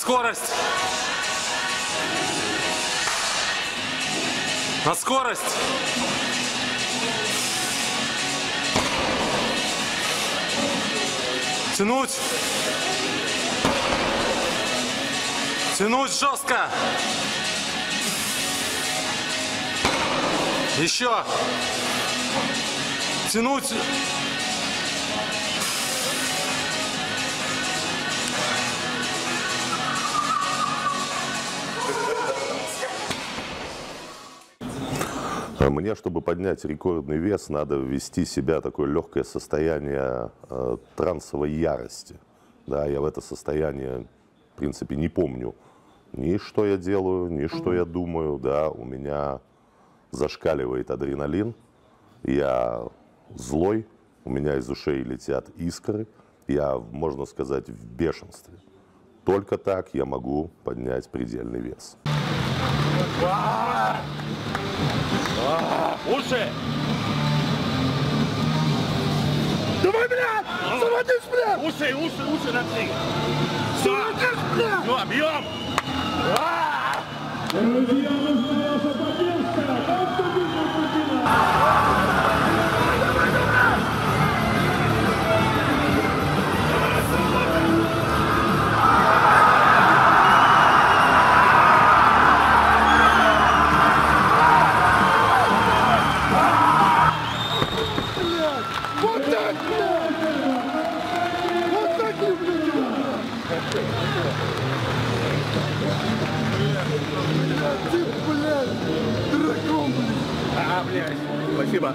скорость. На скорость. Тянуть. Тянуть жестко. Еще. Тянуть. Мне, чтобы поднять рекордный вес, надо ввести в себя такое легкое состояние трансовой ярости. Да, я в это состояние, в принципе, не помню ни что я делаю, ни что я думаю. Да, у меня зашкаливает адреналин, я злой, у меня из ушей летят искры, я, можно сказать, в бешенстве. Только так я могу поднять предельный вес. Уши! Давай, блядь! Заводись, блядь! Уши на три! Заводись, блядь! Ну, объем! Друзья, нужна ваша поддержка! Вот так, блядь! Вот так люблю тебя! Ты, блядь, дракон, блядь! Блядь, спасибо!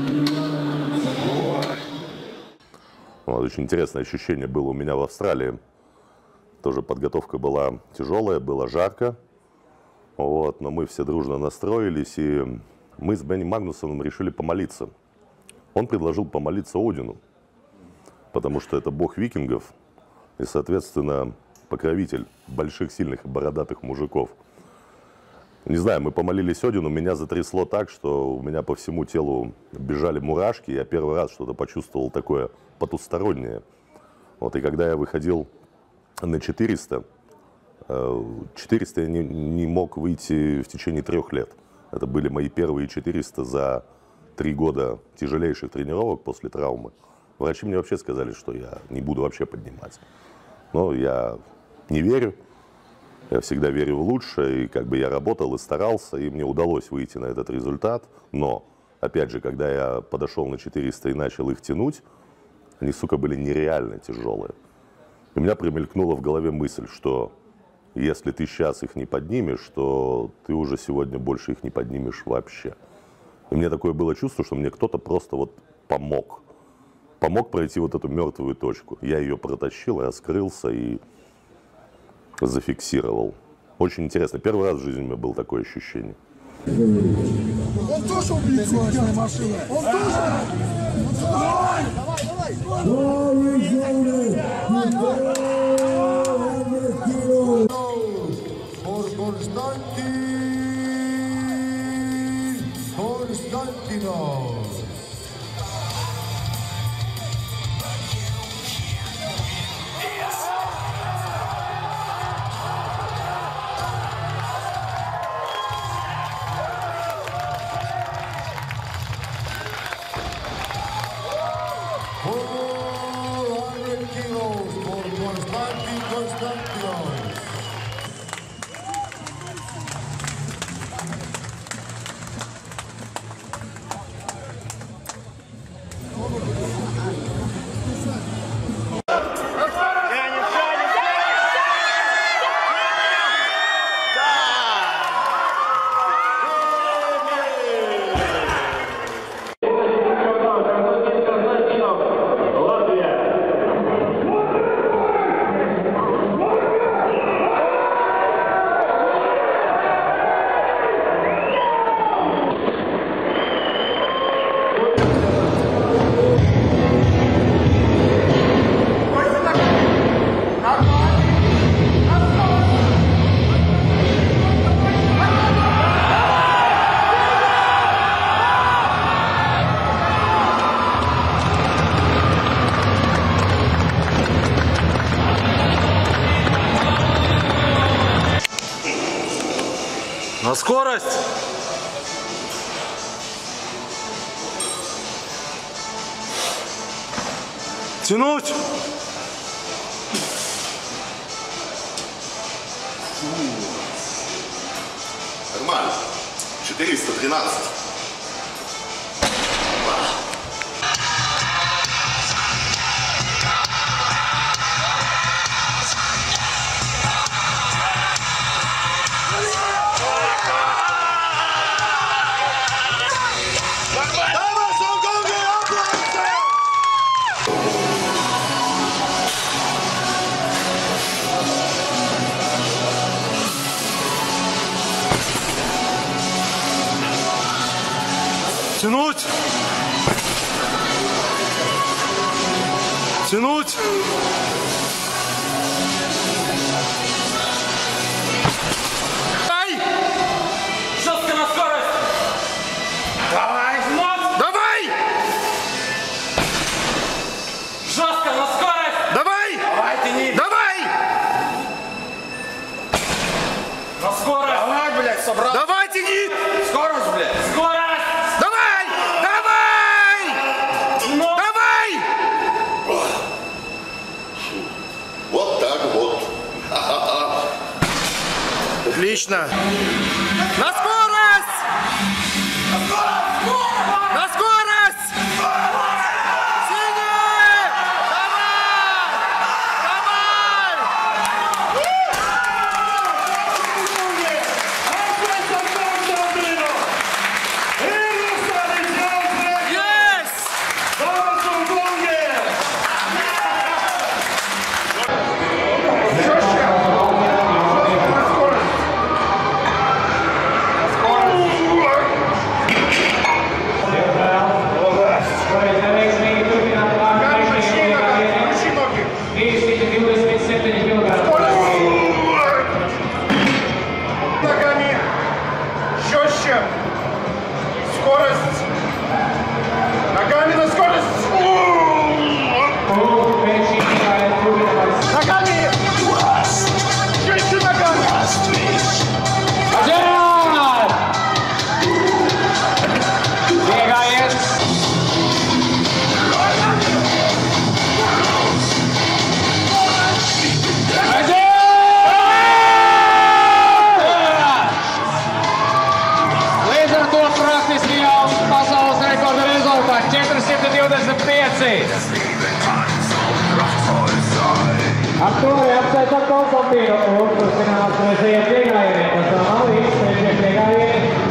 Вот, очень интересное ощущение было у меня в Австралии. Тоже подготовка была тяжелая, было жарко. Вот, но мы все дружно настроились, и мы с Бенни Магнусоном решили помолиться. Он предложил помолиться Одину, потому что это бог викингов и, соответственно, покровитель больших, сильных и бородатых мужиков. Не знаю, мы помолились Одину, меня затрясло так, что у меня по всему телу бежали мурашки. Я первый раз что-то почувствовал такое потустороннее. Вот, и когда я выходил на 400, 400 я не мог выйти в течение 3 лет. Это были мои первые 400 за 3 года тяжелейших тренировок после травмы. Врачи мне вообще сказали, что я не буду вообще поднимать. Но я не верю. Я всегда верю в лучшее. И как бы я работал и старался, и мне удалось выйти на этот результат. Но, опять же, когда я подошел на 400 и начал их тянуть, они, сука, были нереально тяжелые. И у меня промелькнула в голове мысль, что если ты сейчас их не поднимешь, то ты уже сегодня больше их не поднимешь вообще. И мне такое было чувство, что мне кто-то просто вот помог. Помог пройти вот эту мертвую точку. Я ее протащил, я скрылся и зафиксировал. Очень интересно. Первый раз в жизни у меня было такое ощущение. Он тоже убийца машины! Он тоже! Давай! Константинов! На скорость! Тянуть! Нормально. 413. Тянуть! Тянуть! Давай! Жестко на скорость! Давай! Давай! Жестко на скорость! Давай! Давай, тяни! Давай! На скорость! Давай, блядь, собрал! Давай, тяни! Скорость, блядь! Скорость! Давай! Давай! Но! Давай! Вот так вот. Отлично! На скорость! На скорость! Сильнее! Давай! Давай! Есть! Ногами жестче. Скорость. Ногами на скорость. Ногами. Жестче ногами. Līdz praktiski jau pasaules rekorda rezultāts 425. Ar to arī apsveicam Konstantīnu un turpinām ar trešajiem piegājieniem. Tas vēl nav viss, trešie piegājieni.